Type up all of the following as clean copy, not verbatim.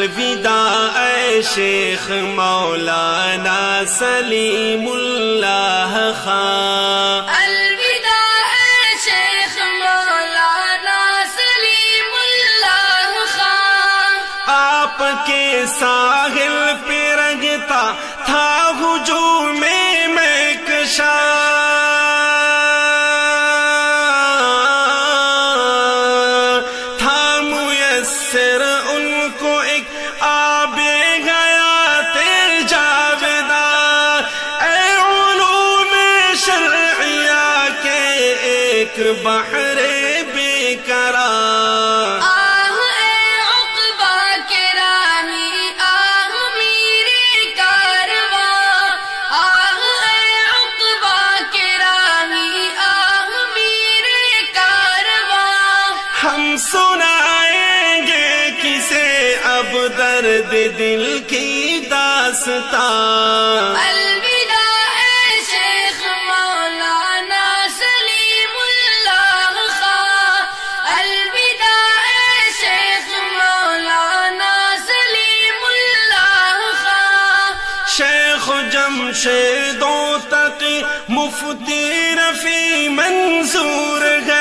الوداع اے شیخ مولانا سلیم اللہ خان، الوداع اے شیخ مولانا سلیم اللہ خان، آپ کے ساحل پہ رگتا تھا ہجوم میں کشا، تھا میسر ان کو ایک آب حیات جاوداں، اے علوم شرعیہ کے ایک بحر بے قرار، ہم سنائیں گے کسے اب درد دل کی داستان، الوداع اے شیخ مولانا سلیم اللہ خان، الوداع اے شیخ مولانا سلیم اللہ خان، شیخ جمشید و تقی مفتی رفیع منظور ہے،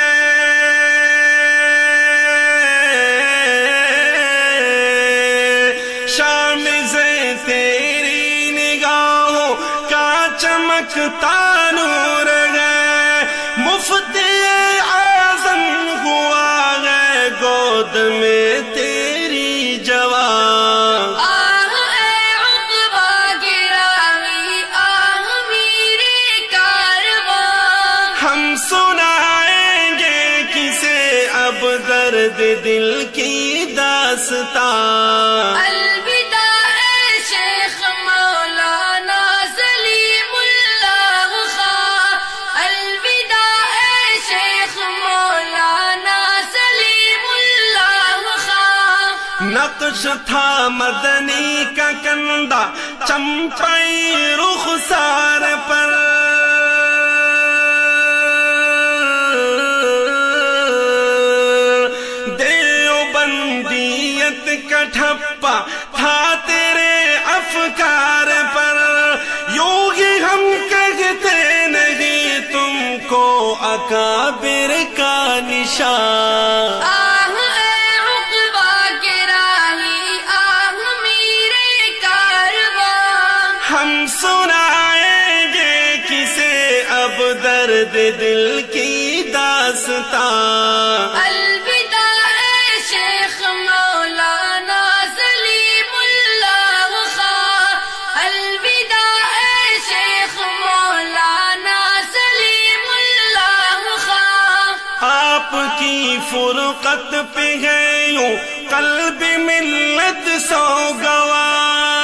تیری نگاہوں کا چمکتا نور ہے، مفتی اعظم ہوا ہے گود میں تیری جوان، آہ اے عقبہ گرامی آہ میرے کارواں، ہم سنائیں گے کسے اب درد دل کی داستان، نقش تھا مدنی کا کندہ چمپائی رخسار پر، دیوبندیت کا ٹھپا تھا تیرے افکار پر، یوں ہی ہم کہتے نہیں تم کو اکابر کا نشان، ہم سنائیں گے کسے اب درد دل کی داستان، الوداع اے شیخ مولانا سلیم اللہ خان، الوداع اے شیخ مولانا سلیم اللہ خان، آپ کی فرقت پہ ہے یوں قلب ملت سوگوار،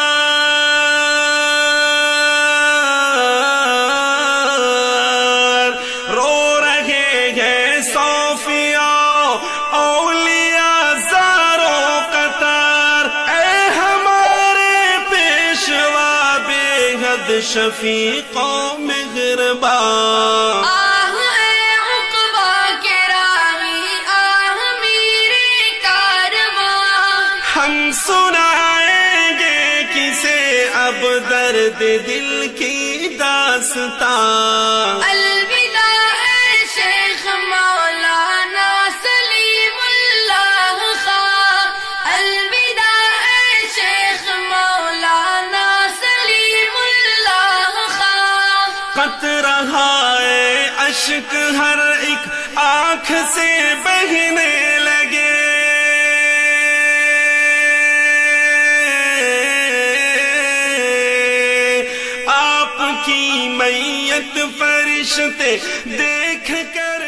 شفیق و مہربان، آہ اے عقبہ گرامی آہ میرے کارواں، ہم سنائیں گے کسے اب درد دل کی داستان، الوداع اے شیخ مولانا سلیم اللہ خان، الوداع اے شیخ مولانا قط رہا ہے اشک ہر ایک آنکھ سے بہنے لگے، آپ کی میت فرشتے دیکھ کر